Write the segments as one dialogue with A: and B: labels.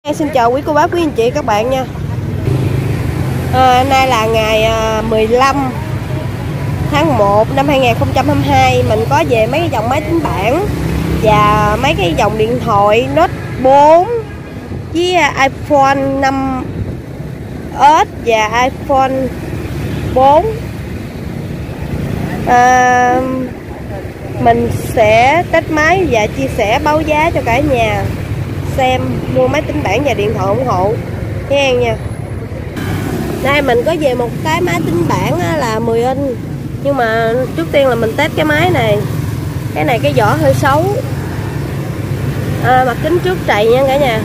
A: Xin chào quý cô bác, quý anh chị các bạn nha. Nay là ngày 15 tháng 1 năm 2022. Mình có về mấy cái dòng máy tính bảng và mấy cái dòng điện thoại Note 4 với iPhone 5s và iPhone 4. Mình sẽ test máy và chia sẻ báo giá cho cả nhà xem mua máy tính bảng và điện thoại ủng hộ nha nha. Đây mình có về một cái máy tính bảng là 10 inch, nhưng mà trước tiên là mình test cái máy này. Cái này cái vỏ hơi xấu, mặt kính trước trầy nha cả nhà.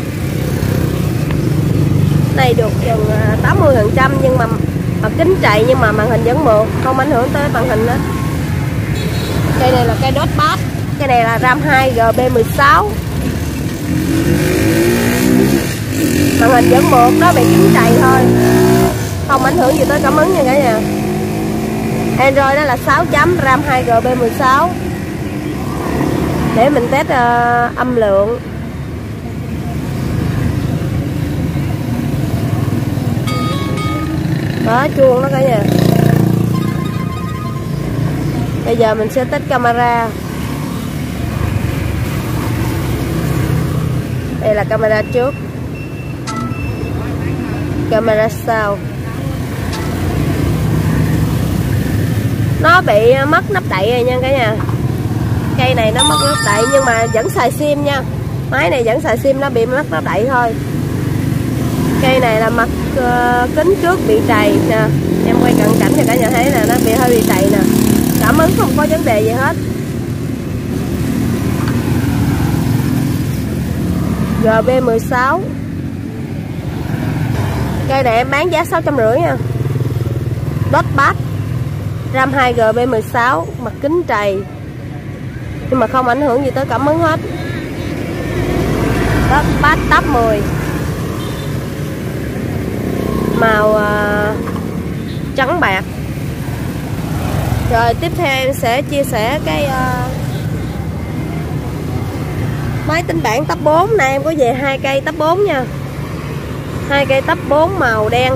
A: Này được chừng 80% nhưng mà mặt kính trầy, nhưng mà màn hình vẫn mượt, không ảnh hưởng tới màn hình đó. Cây này là cây Dotpad, cái này là RAM 2 GB16. Màn hình vẫn mượt, nó bị kính trầy thôi, không ảnh hưởng gì tới cảm ứng nha cả nhà. Android đó là 6 chấm, RAM 2 GB16. Để mình test âm lượng. Đó, chuông đó cả nhà. Bây giờ mình sẽ test camera. Đây là camera trước, camera sau. Nó bị mất nắp đậy rồi nha cả nhà. Cây này nó mất nắp đậy nhưng mà vẫn xài sim nha. Máy này vẫn xài sim, nó bị mất nắp đậy thôi. Cây này là mặt kính trước bị trầy nè. Em quay cận cảnh cho cả nhà thấy nè, nó hơi bị trầy nè. Cảm ứng không có vấn đề gì hết. GB16. Cây này em bán giá 650 nha. Dotpad, RAM 2 GB16, mặt kính trầy nhưng mà không ảnh hưởng gì tới cảm ứng hết. Dotpad Tab 10, màu trắng bạc. Rồi tiếp theo em sẽ chia sẻ cái máy tính bảng Tab 4 này. Em có về 2 cây Tab 4 nha. 2 cây Tab 4 màu đen.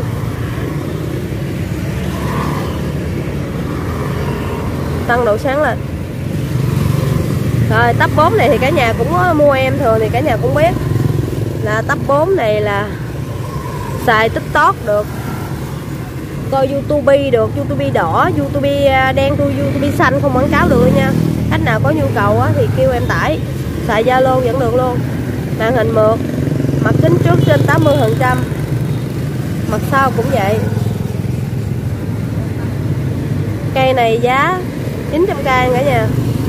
A: Tăng độ sáng lên. Rồi Tab 4 này thì cả nhà cũng có mua, em thường thì cả nhà cũng biết là Tab 4 này là xài TikTok được, coi YouTube được, YouTube đỏ, YouTube đen, YouTube xanh không quảng cáo được nha. Khách nào có nhu cầu thì kêu em tải, xài Zalo vẫn được luôn. Màn hình mượt, mặt kính trước trên 80%, mặt sau cũng vậy. Cây này giá 900k cả nhà.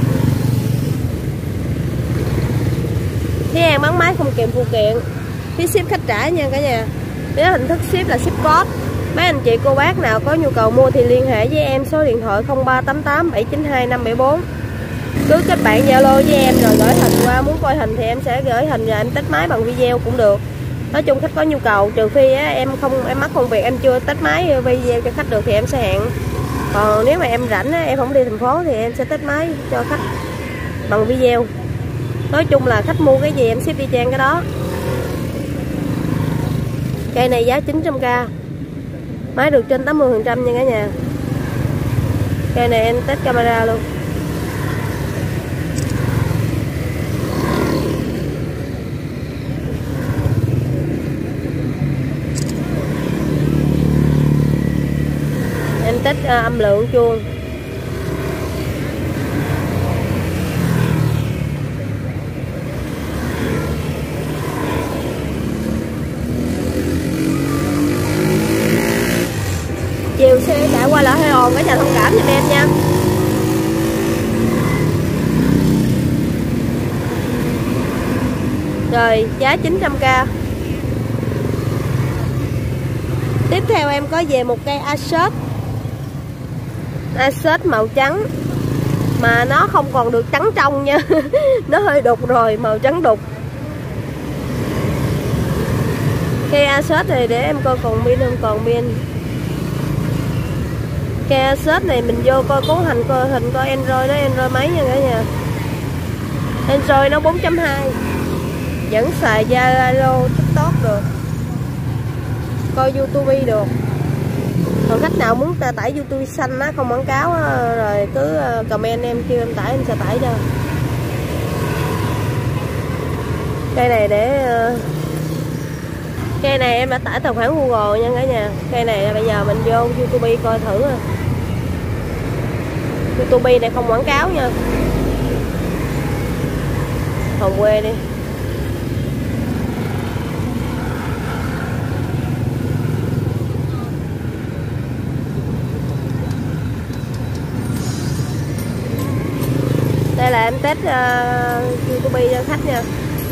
A: Phía em bán máy không kèm phụ kiện, phí ship khách trả nha cả nhà. Nếu hình thức ship là ship code. Mấy anh chị cô bác nào có nhu cầu mua thì liên hệ với em, số điện thoại 0388 792 574. Cứ kết bạn Zalo với em rồi gửi hình qua. Muốn coi hình thì em sẽ gửi hình rồi em test máy bằng video cũng được. Nói chung khách có nhu cầu, trừ phi em mắc công việc em chưa test máy video cho khách được thì em sẽ hẹn. Còn nếu mà em rảnh em không đi thành phố thì em sẽ test máy cho khách bằng video. Nói chung là khách mua cái gì em ship y chang cái đó. Cây này giá 900k, máy được trên 80% nha cả nhà. Cây này em test camera luôn. Em test âm lượng chuông. Chiều xe chạy qua là hơi ồn, cả nhà thông cảm giùm em nha. Rồi giá 900k. Tiếp theo em có về một cây Asus màu trắng, mà nó không còn được trắng trong nha. Nó hơi đục rồi, màu trắng đục. Cây Asus này để em coi còn pin không, còn pin. Cây Asus này mình vô coi cấu hình, coi Android đó, Android mấy nha cả nhà. Android nó 4.2 Vẫn xài Zalo, TikTok được, coi YouTube được. Còn khách nào muốn tải YouTube xanh á, không quảng cáo á, rồi cứ comment em kêu em tải, em sẽ tải cho. Cây này cây này em đã tải tài khoản Google nha cả nhà. Cây này bây giờ mình vô YouTube coi thử. YouTube này không quảng cáo nha. Hồng quê đi. Đây là em test YouTube cho khách nha.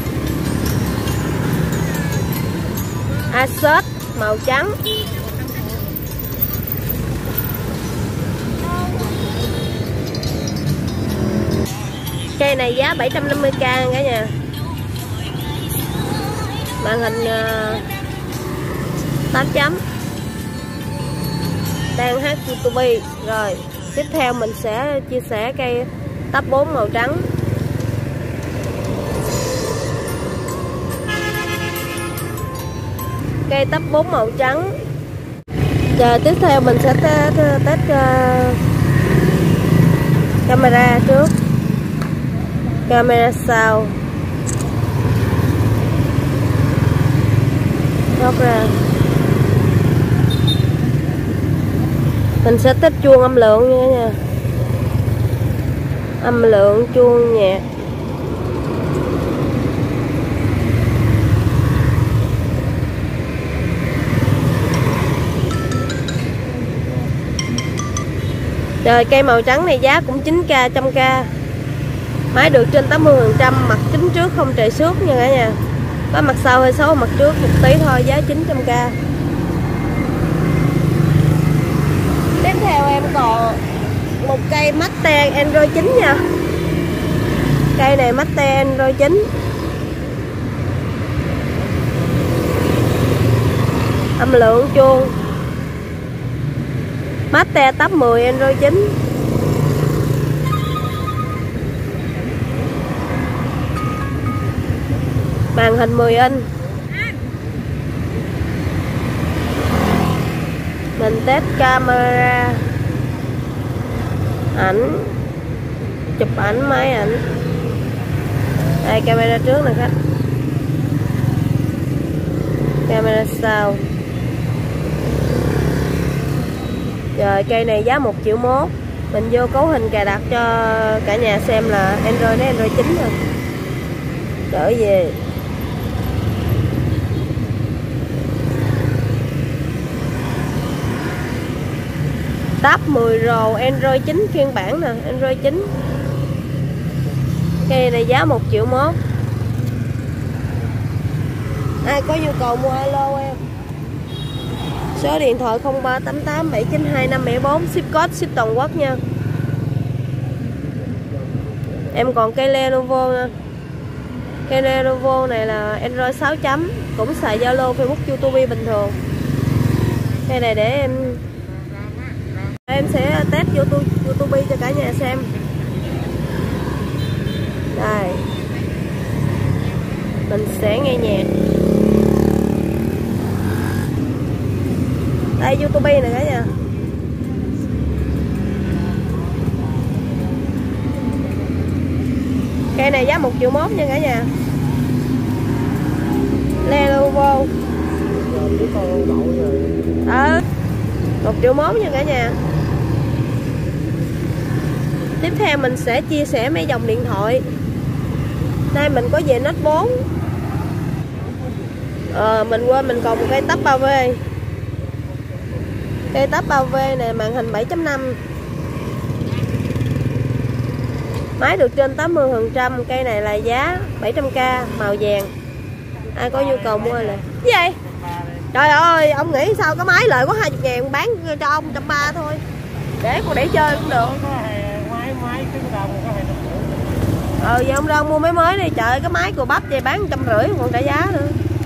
A: Asus màu trắng. Cây này giá 750k cả nhà. Màn hình 8 chấm. Đang hát YouTube. Rồi tiếp theo mình sẽ chia sẻ cây Tab 4 màu trắng. Cây Tab 4 màu trắng. Giờ tiếp theo mình sẽ test camera trước. Camera sau. Bóc ra. Mình sẽ test chuông âm lượng nha. Âm lượng chuông nhạc. Rồi cây màu trắng này giá cũng 9k, 100k. Máy được trên 80%, mặt kính trước không trầy xước nha cả nhà. Có mặt sau hơi xấu, mặt trước một tí thôi, giá 900k. Tiếp theo em còn một cây Mate Android 9 nha. Cây này Mate Android 9. Âm lượng chuông Mate Tab 10 Android 9. Màn hình 10 inch. Mình test camera, ảnh, chụp ảnh, máy ảnh. Đây camera trước nè khách. Camera sau. Rồi cây này giá 1,1 triệu. Mình vô cấu hình cài đặt cho cả nhà xem là Android nó Android 9 rồi. Trở về. Tab 10 Pro Android 9 phiên bản nè, Android 9. Cây này giá 1,1 triệu. Ai có nhu cầu mua alo em. Số điện thoại 0388 792 574, ship code ship toàn quốc nha. Em còn cây Lenovo nha. Cây Lenovo này là Android 6 chấm, cũng xài Zalo, Facebook, YouTube bình thường. Cây này để em sẽ test YouTube cho cả nhà xem. Đây. Mình sẽ nghe nhạc. Đây YouTube này cả nhà. Cây này giá 1,1 triệu nha cả nhà. Lenovo. 1,1 triệu nha cả nhà. Tiếp theo mình sẽ chia sẻ mấy dòng điện thoại. Đây mình có về Note 4. Mình quên mình còn một cây Tab 3V. Cây Tab 3V này màn hình 7.5. Máy được trên 80%. Cây này là giá 700k, màu vàng. Ai có nhu cầu mua là gì vậy? Trời ơi, ông nghĩ sao cái máy lợi có 20.000 bán cho ông 130 thôi. Để con để chơi cũng được. Giờ ông Rân mua máy mới đi. Trời ơi, cái máy của bắp vậy bán 150 còn trả giá nữa.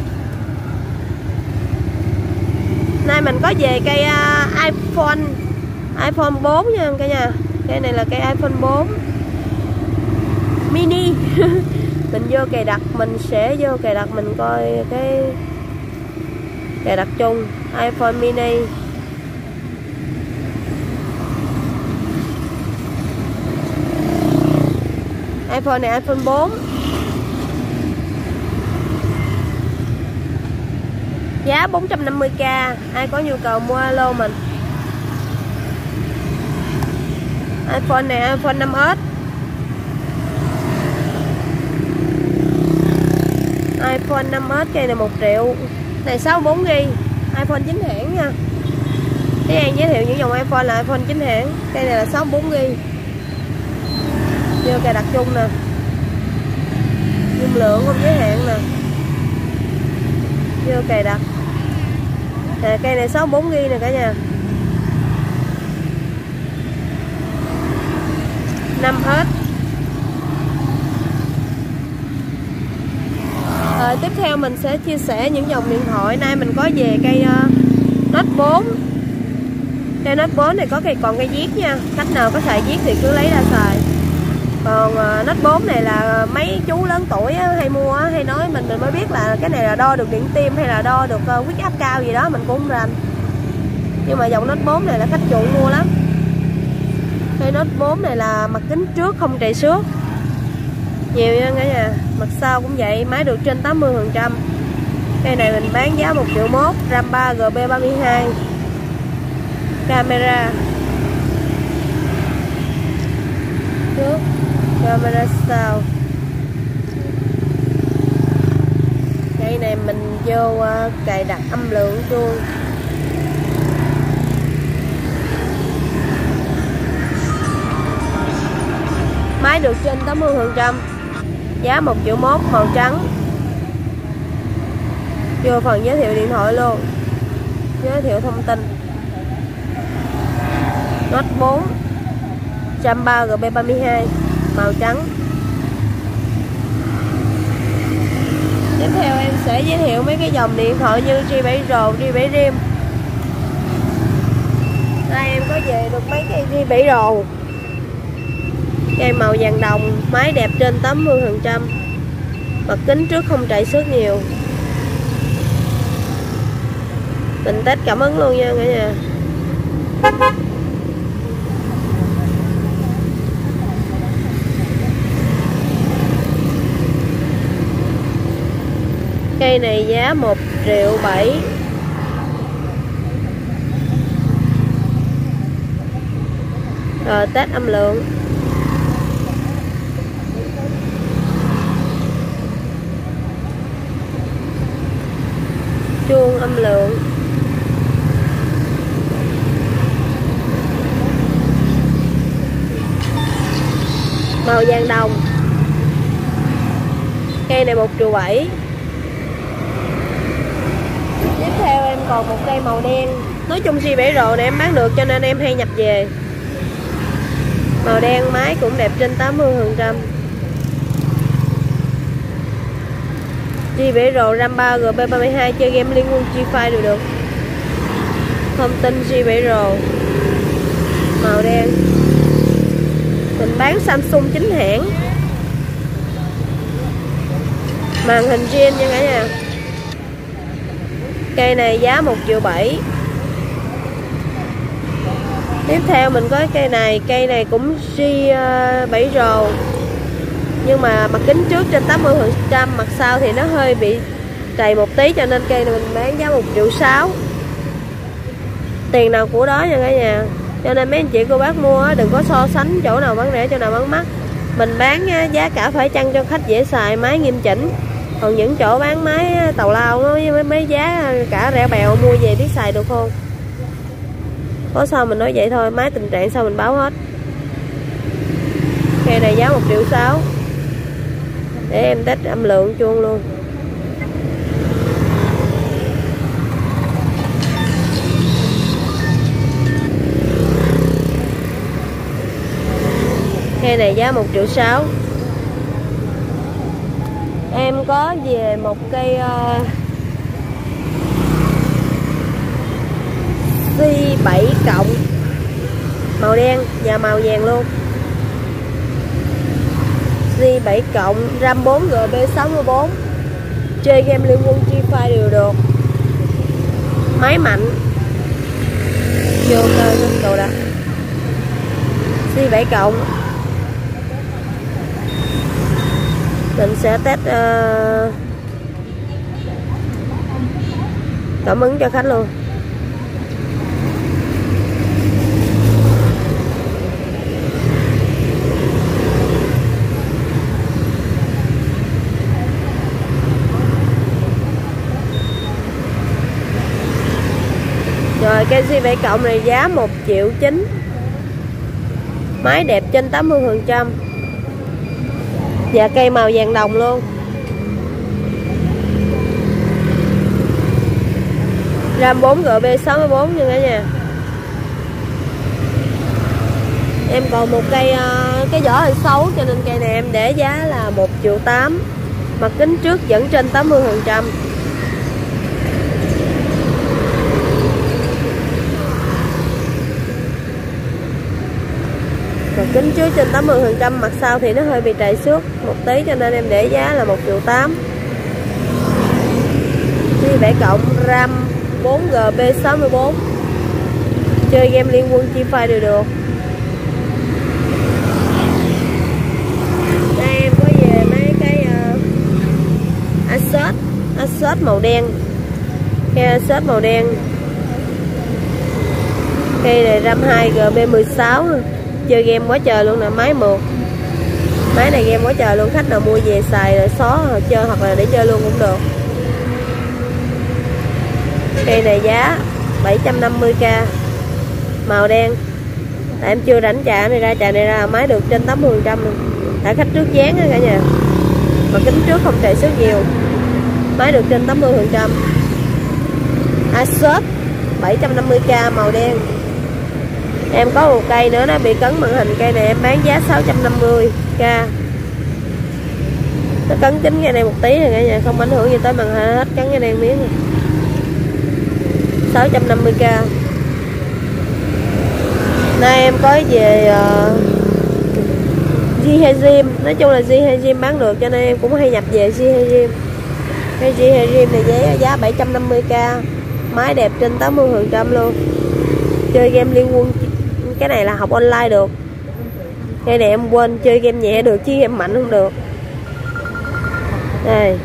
A: Nay mình có về cây iPhone 4 nha cả nhà. Cây này là cây iPhone 4 mini. Mình vô cài đặt, mình sẽ vô cài đặt mình coi cái cài đặt chung. iPhone mini. iPhone này iPhone 4. Giá 450k. Ai có nhu cầu mua alo mình. iPhone này iPhone 5S. iPhone 5S cây này 1 triệu. Này 64GB. iPhone chính hãng nha. Cái hàng giới thiệu những dòng iPhone là iPhone chính hãng. Cây này là 64GB. Vô cài đặt chung nè. Dung lượng không giới hạn nè. Vô cài đặt. Cây này 64GB nè cả nhà. 5S. Tiếp theo mình sẽ chia sẻ những dòng điện thoại. Nay mình có về cây Note 4. Cây Note 4 này có còn cây viết nha. Khách nào có xài viết thì cứ lấy ra xài. Còn Note 4 này là mấy chú lớn tuổi hay mua hay nói mình mới biết là cái này là đo được điện tim hay là đo được huyết áp cao gì đó mình cũng không rành. Nhưng mà dòng Note 4 này là khách chuộng mua lắm. Cây Note 4 này là mặt kính trước không trầy xước. Nhiều nha cả nhà. Mặt sau cũng vậy, máy được trên 80%. Cây này mình bán giá 1,1 triệu, RAM 3GB32. Camera trước, camera sau. Cây này mình vô cài đặt âm lượng chuông. Máy được trên 80%. Giá 1,1 triệu, màu trắng. Vô phần giới thiệu điện thoại luôn. Giới thiệu thông tin. Note 4 130GB32, màu trắng. Tiếp theo em sẽ giới thiệu mấy cái dòng điện thoại như G7 Pro, G7 Rim. Đây em có về được mấy cây G7 Pro. Cây màu vàng đồng, máy đẹp trên 80%. Mặt kính trước không trầy xước nhiều. Mình test cảm ứng luôn nha cả nhà. Cây này giá 1,7 triệu. Rồi test âm lượng. Chuông âm lượng. Màu vàng đồng. Cây này 1,7 triệu. Tiếp theo em còn một cây màu đen. Nói chung G7 Pro này em bán được cho nên em hay nhập về. Màu đen, máy cũng đẹp trên 80%. G7 Pro RAM 3GB32, chơi game Liên Quân Free Fire đều được. Thông tin G7 Pro. Màu đen. Mình bán Samsung chính hãng. Màn hình Gen nha cả nhà. Cây này giá 1,7 triệu. Tiếp theo mình có cây này. Cây này cũng G7 Pro, nhưng mà mặt kính trước trên 80%, mặt sau thì nó hơi bị trầy một tí, cho nên cây này mình bán giá 1,6 triệu. Tiền nào của đó nha cả nhà. Cho nên mấy anh chị cô bác mua đừng có so sánh chỗ nào bán rẻ chỗ nào bán mắc. Mình bán giá cả phải chăng cho khách dễ xài, máy nghiêm chỉnh. Còn những chỗ bán máy tào lao nó với mấy giá cả rẻ bèo, mua về biết xài được không? Có sao mình nói vậy thôi, máy tình trạng sao mình báo hết. Cây này giá 1,6 triệu. Để em test âm lượng chuông luôn. Cây này giá 1,6 triệu. Em có về một cây C7 cộng màu đen và màu vàng luôn. J7 cộng, RAM 4GB 64. Chơi game Liên Quân Free Fire đều được. Máy mạnh. Vô cơ đồ đó. J7 cộng. Mình sẽ test cảm ứng cho khách luôn. Rồi cái J7 cộng này giá 1,9 triệu. Máy đẹp trên 80%. Và cây màu vàng đồng luôn. RAM 4GB 64 nha cả nhà. Em còn một cây cái vỏ hơi xấu cho nên cây này em để giá là 1,8 triệu. Mặt kính trước vẫn trên 80%. Mặt kính trước trên 80%, mặt sau thì nó hơi bị trầy xước một tí cho nên em để giá là 1,8 triệu. J7 cộng, RAM 4GB 64. Chơi game Liên Quân Free Fire đều được. Đây em có về mấy cái Asus màu đen. Cây Asus màu đen. Cây này RAM 2GB 16. Chơi game quá trời luôn nè, máy mượt. Máy này game quá trời luôn, khách nào mua về xài rồi xóa rồi chơi hoặc là để chơi luôn cũng được. Cây này giá 750k, màu đen. Tại em chưa rảnh chạy này ra, chạy này ra máy được trên 80% luôn. Tại khách trước dán á cả nhà. Mà kính trước không trầy xước nhiều. Máy được trên 80%. Asus 750k màu đen. Em có một cây nữa nó bị cấn màn hình, cây này em bán giá 650k. Nó cấn chính cây này một tí rồi cả nhà, không ảnh hưởng gì tới màn hình hết, cấn cái này miếng rồi. 650k. Nay em có về J2 nói chung là J2 bán được cho nên em cũng hay nhập về J2. Cái J2 này giá 750k, máy đẹp trên 80% luôn. Chơi game Liên Quân, cái này là học online được. Cái này em quên chơi game nhẹ được chứ game mạnh không được. Đây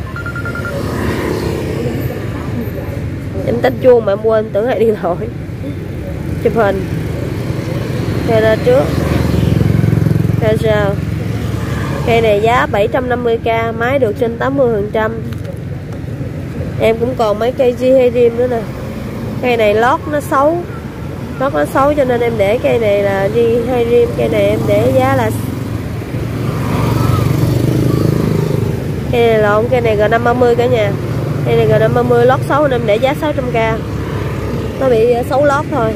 A: em tách chuông mà em quên, tưởng là điện thoại. Chụp hình cây ra trước. Cây sao? Cây này giá 750k, máy được trên 80%. Em cũng còn mấy cây J2 nữa nè. Cây này lót nó xấu, cho nên em để cây này là J2. Cây này em để giá là cây này lộn, cây này G530 cả nhà. Cây này G530 lót xấu nên em để giá 600k. Nó bị xấu lót thôi.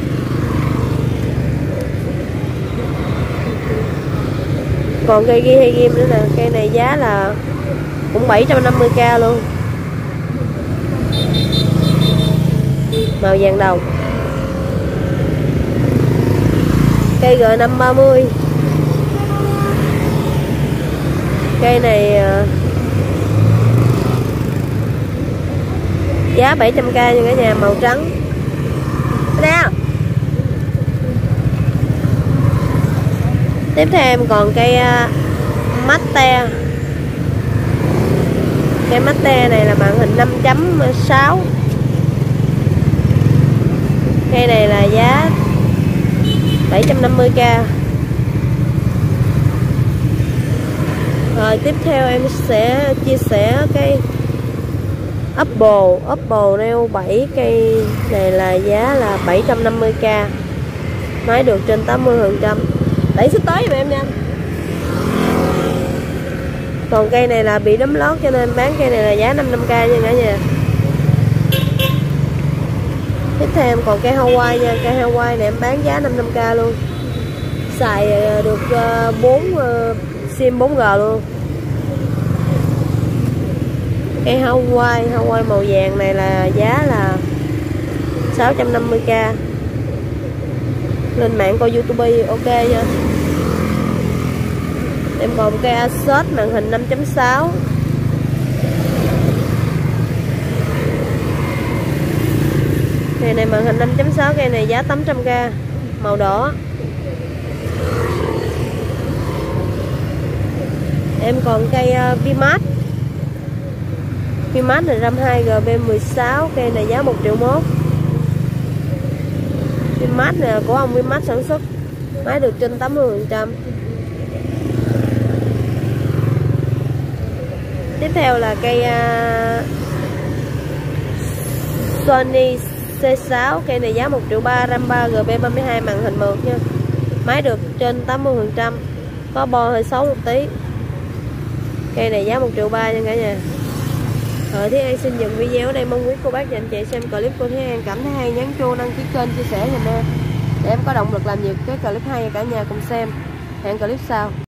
A: Còn cây J2 nữa nè, cây này giá là cũng 750k luôn. Màu vàng đồng. Cây G530. Cây này giá 700k nha cả nhà, màu trắng. Nào. Tiếp theo em còn cây Mate. Cây Mate này là màn hình 5.6. Cây này là giá 750k. Rồi tiếp theo em sẽ chia sẻ cái Oppo Reno 7. Cây này là giá là 750k, máy được trên 80%. Đẩy xích tới mà em nha. Còn cây này là bị đấm lót cho nên bán cây này là giá 500k nha cả nhà. Tiếp theo em còn cây Hawaii nha. Cây Hawaii này em bán giá 500k luôn. Xài được 4 sim 4G luôn. Cây Hawaii màu vàng này là giá là 650k. Lên mạng coi YouTube ok nha. Em còn cây Asus màn hình 5.6. Cây này màn hình 5.6, cây này giá 800k, màu đỏ. Em còn cây VMAX. VMAX là RAM 2GB16, cây này giá 1.1 triệu. VMAX này của ông VMAX sản xuất, máy được trên 80%. Tiếp theo là cây Sony C6, cây này giá 1.3 triệu, RAM 3GB32, màn hình mượt nha. Máy được trên 80%, có bo hơi xấu một tí. Cây này giá 1.3 triệu nha cả nhà. Thúy An xin dừng video ở đây, mong quý cô bác và anh chị xem clip của Thúy An cảm thấy hay nhấn chuông đăng ký kênh, chia sẻ giùm em để em có động lực làm nhiều cái clip hay cả nhà cùng xem. Hẹn clip sau.